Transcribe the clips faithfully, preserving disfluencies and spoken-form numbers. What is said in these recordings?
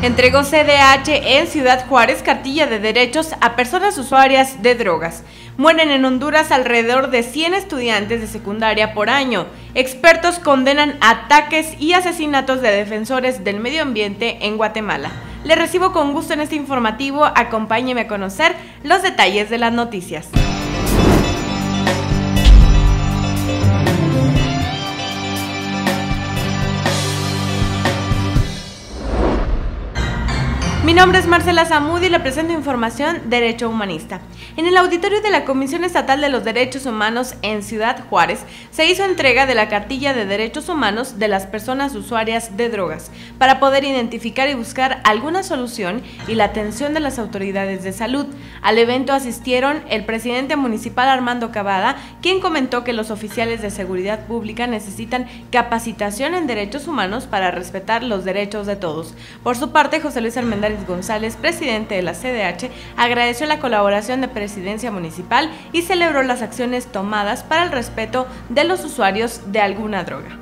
Entregó C D H en Ciudad Juárez cartilla de derechos a personas usuarias de drogas. Mueren en Honduras alrededor de cien estudiantes de secundaria por año. Expertos condenan ataques y asesinatos de defensores del medio ambiente en Guatemala. Le recibo con gusto en este informativo. Acompáñeme a conocer los detalles de las noticias. Mi nombre es Marcela Zamudio y le presento información Derecho Humanista. En el auditorio de la Comisión Estatal de los Derechos Humanos en Ciudad Juárez se hizo entrega de la cartilla de derechos humanos de las personas usuarias de drogas para poder identificar y buscar alguna solución y la atención de las autoridades de salud. Al evento asistieron el presidente municipal Armando Cavada, quien comentó que los oficiales de seguridad pública necesitan capacitación en derechos humanos para respetar los derechos de todos. Por su parte, José Luis Armendáriz González, presidente de la C D H, agradeció la colaboración de Presidencia Municipal y celebró las acciones tomadas para el respeto de los usuarios de alguna droga.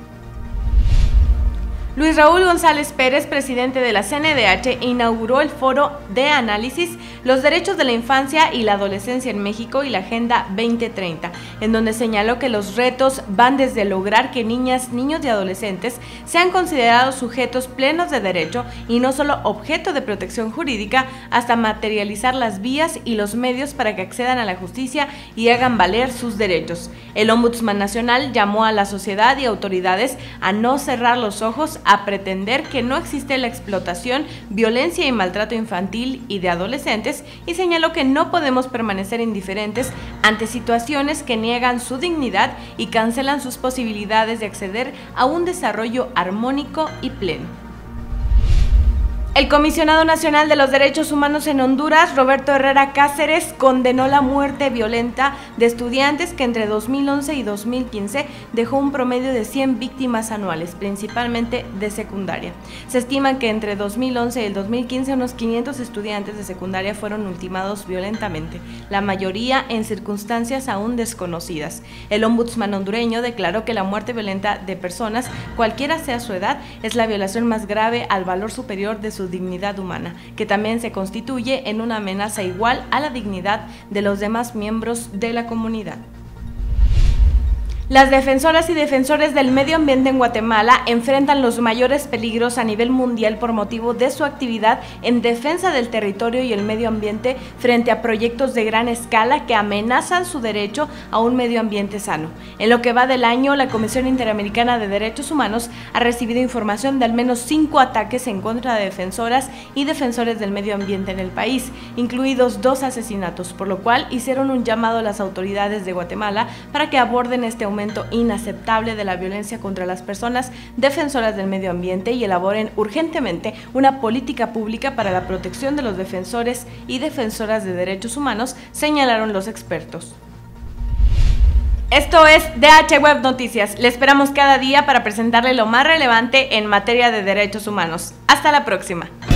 Luis Raúl González Pérez, presidente de la C N D H, inauguró el foro de análisis Los derechos de la infancia y la adolescencia en México y la Agenda veinte treinta, en donde señaló que los retos van desde lograr que niñas, niños y adolescentes sean considerados sujetos plenos de derecho y no solo objeto de protección jurídica, hasta materializar las vías y los medios para que accedan a la justicia y hagan valer sus derechos. El Ombudsman Nacional llamó a la sociedad y autoridades a no cerrar los ojos a pretender que no existe la explotación, violencia y maltrato infantil y de adolescentes, y señaló que no podemos permanecer indiferentes ante situaciones que niegan su dignidad y cancelan sus posibilidades de acceder a un desarrollo armónico y pleno. El Comisionado Nacional de los Derechos Humanos en Honduras, Roberto Herrera Cáceres, condenó la muerte violenta de estudiantes que entre dos mil once y dos mil quince dejó un promedio de cien víctimas anuales, principalmente de secundaria. Se estima que entre dos mil once y el dos mil quince unos quinientos estudiantes de secundaria fueron ultimados violentamente, la mayoría en circunstancias aún desconocidas. El ombudsman hondureño declaró que la muerte violenta de personas, cualquiera sea su edad, es la violación más grave al valor superior de su dignidad humana, que también se constituye en una amenaza igual a la dignidad de los demás miembros de la comunidad. Las defensoras y defensores del medio ambiente en Guatemala enfrentan los mayores peligros a nivel mundial por motivo de su actividad en defensa del territorio y el medio ambiente frente a proyectos de gran escala que amenazan su derecho a un medio ambiente sano. En lo que va del año, la Comisión Interamericana de Derechos Humanos ha recibido información de al menos cinco ataques en contra de defensoras y defensores del medio ambiente en el país, incluidos dos asesinatos, por lo cual hicieron un llamado a las autoridades de Guatemala para que aborden este aumento inaceptable de la violencia contra las personas defensoras del medio ambiente y elaboren urgentemente una política pública para la protección de los defensores y defensoras de derechos humanos, señalaron los expertos. Esto es D H Web Noticias. Le esperamos cada día para presentarle lo más relevante en materia de derechos humanos. Hasta la próxima.